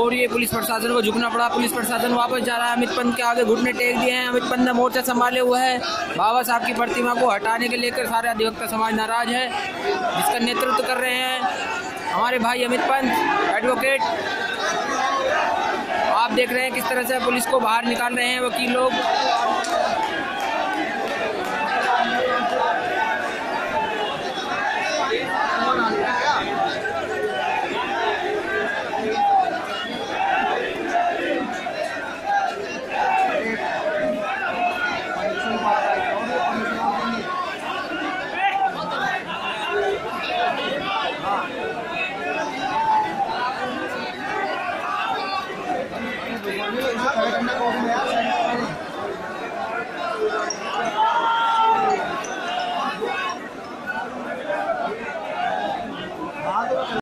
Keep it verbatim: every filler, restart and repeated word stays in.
हो रही है, पुलिस प्रशासन को झुकना पड़ा। पुलिस प्रशासन वापस जा रहा है, अमित पंत के आगे घुटने टेक दिए हैं। अमित पंत ने मोर्चा संभाले हुए है। बाबा साहब की प्रतिमा को हटाने के लेकर सारे अधिवक्ता समाज नाराज है, जिसका नेतृत्व कर रहे हैं हमारे भाई अमित पंत एडवोकेट। आप देख रहे हैं किस तरह से पुलिस को बाहर निकाल रहे हैं वकील लोग।